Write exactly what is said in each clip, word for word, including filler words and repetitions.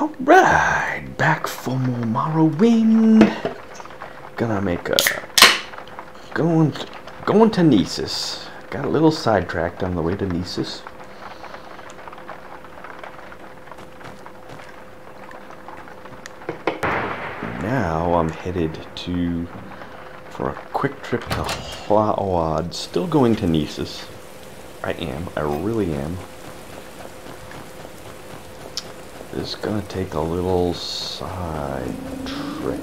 Alright, back for more Morrowind. Gonna make a going to, going to Nessus. Got a little sidetracked on the way to Nessus. Now I'm headed to for a quick trip to Hlaod. Still going to Nessus. I am. I really am. This is gonna take a little side trick.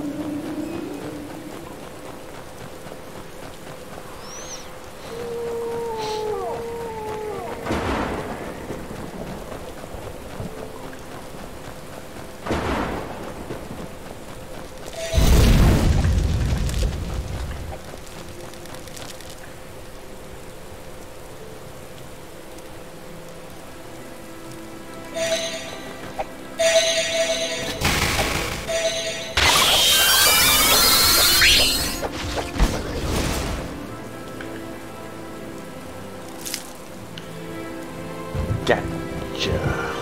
Gotcha.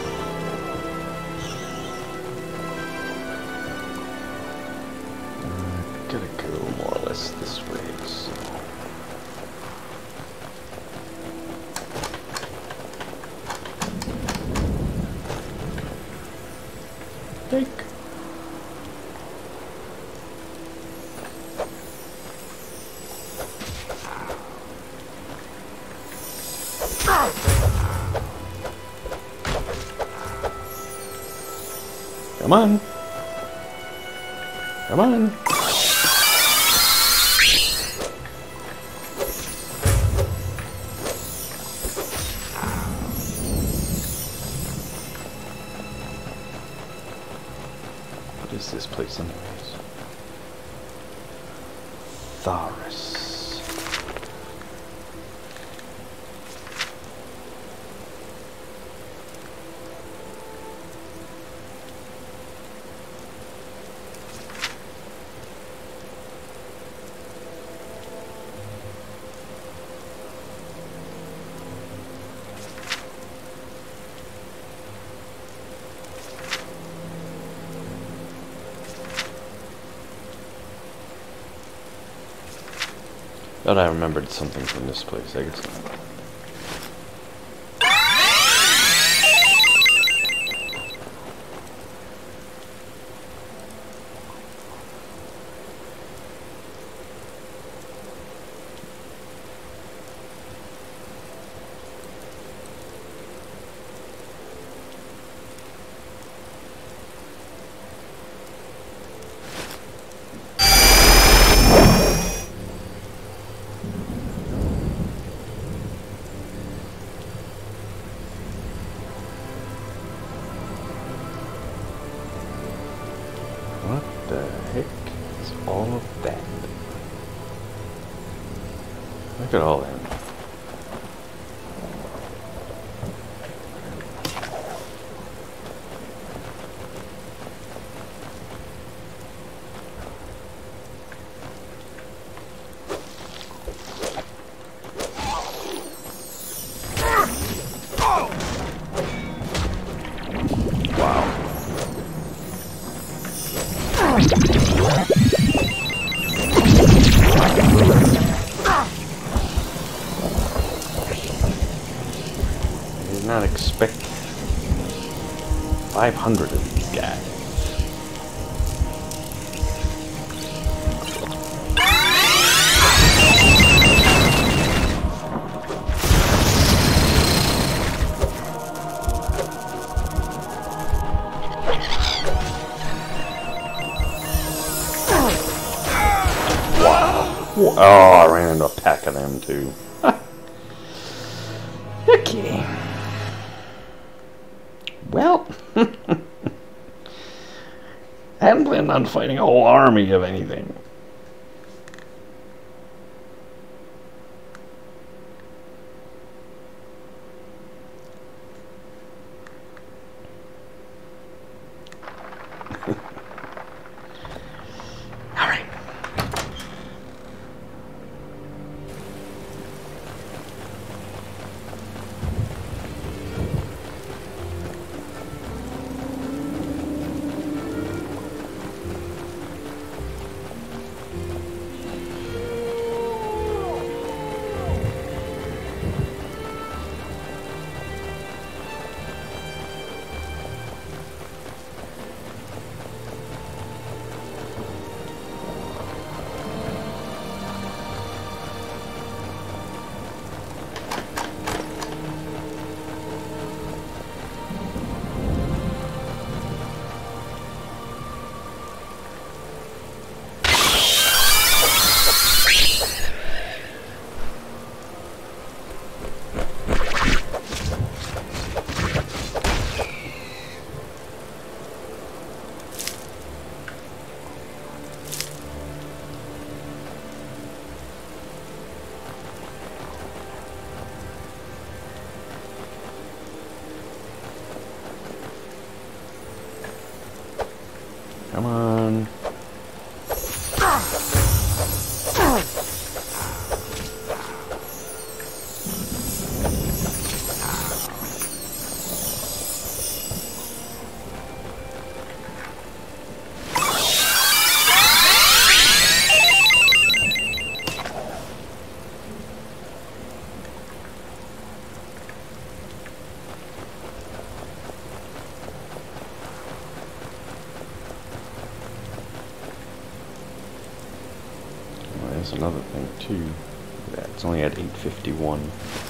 Uh, gotta go more or less this way, so. Take. Come on. Come on. What is this place anyways? Tharis. Thought I remembered something from this place, I guess not. What the heck is all of that? Look at all that. I did not expect five hundred of these guys. Oh, I ran into a pack of them too. Okay. Well, I hadn't planned on fighting a whole army of anything. All right. Come on. There's another thing too. Yeah, it's only at eight fifty-one.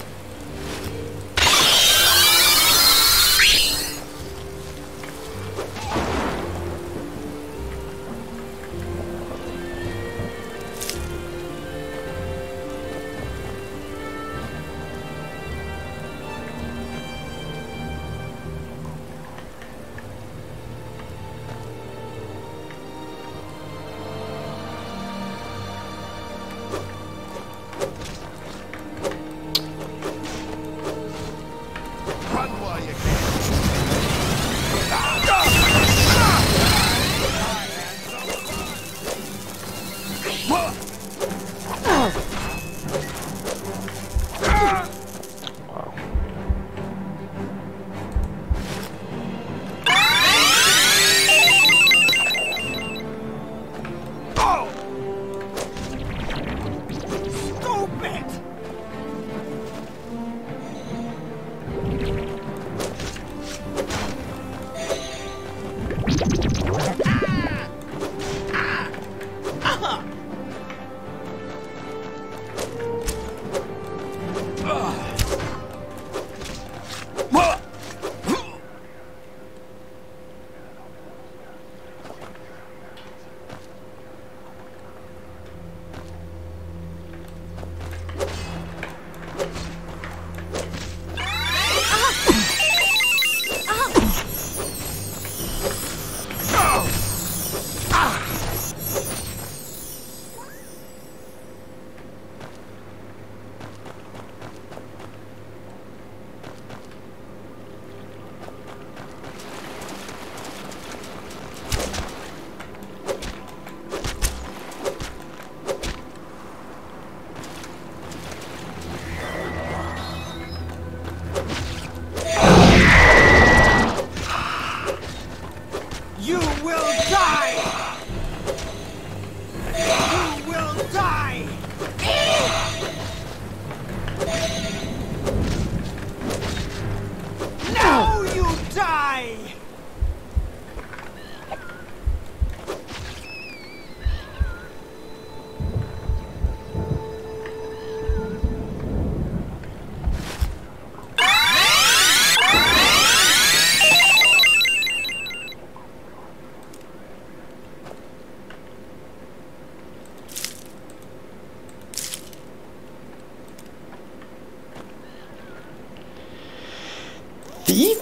Thief?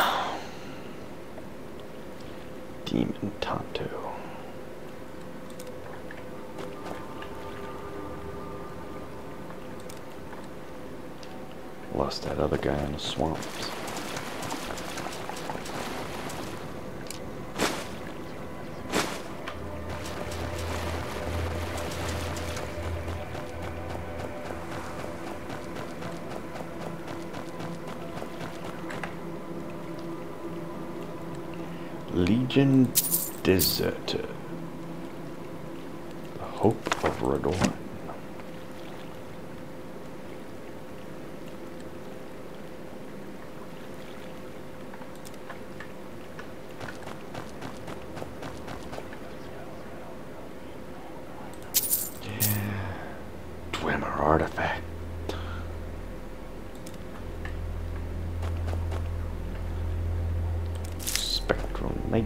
Demon Tonto. Lost that other guy in the swamps. Legion Deserter. The Hope of Radorn. Yeah. Dwemer artifact. Spectral Knight.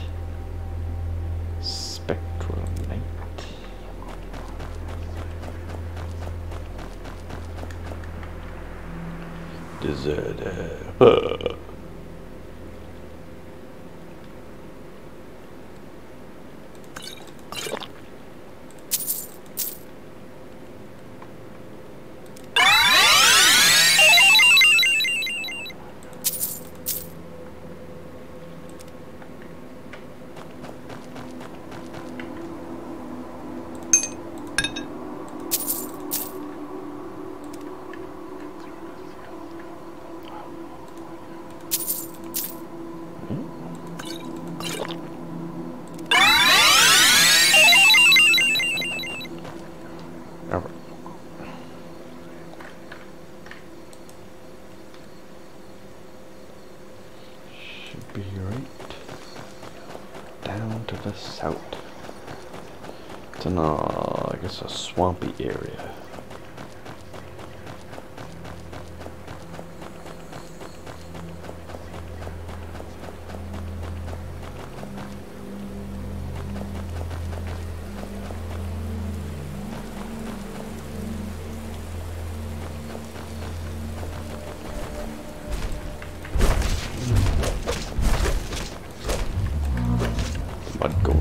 Spectral Knight. Deserter. Uh. Should be right down to the south. It's in a, I guess, a swampy area. Mud gold.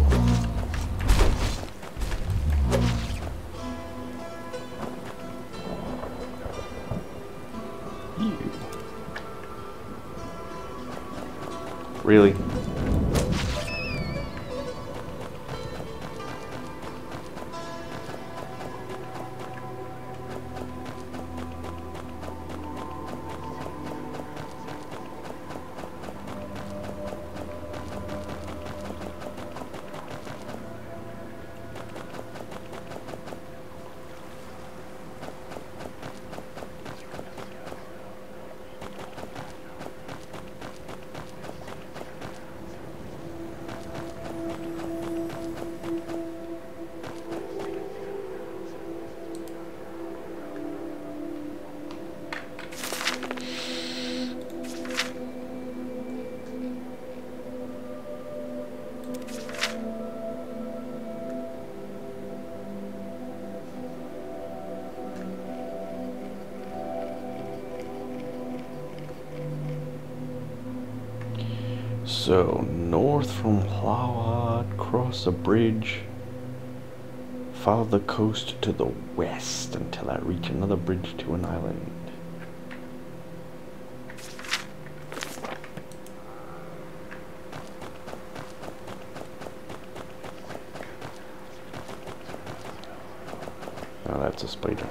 Ew. Really? So, north from Hlawad, cross a bridge, follow the coast to the west until I reach another bridge to an island. Oh, that's a spider.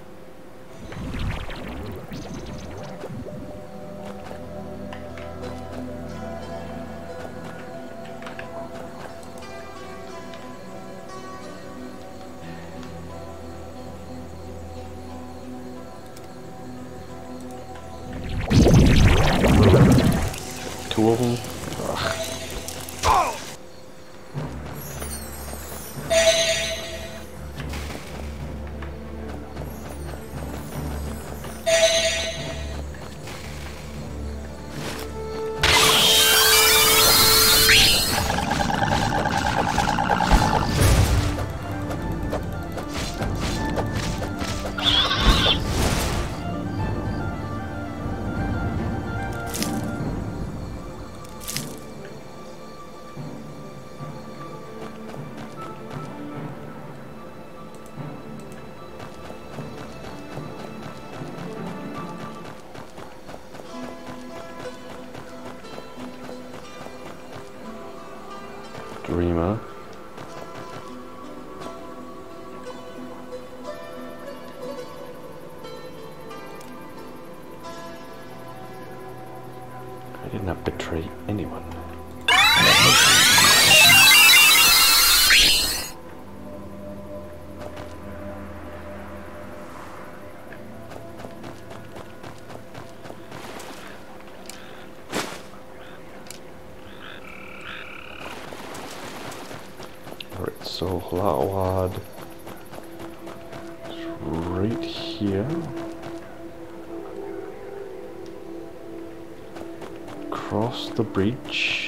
Two of them. Ugh. Dreamer. I did not betray anyone. Alright, so Hlawad is right here. Cross the bridge.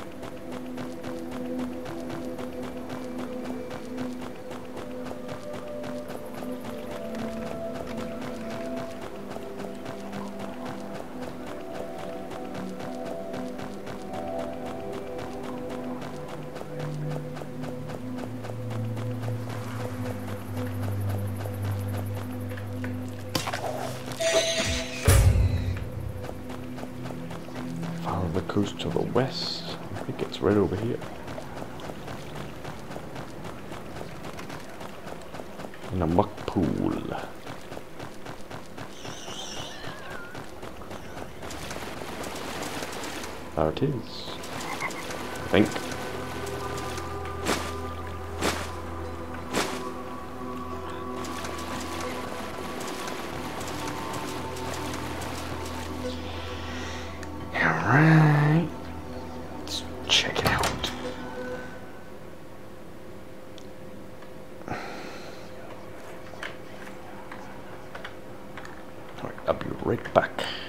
Follow the coast to the west. I think it's right over here. In a muck pool. There it is. I think. Alright. right back.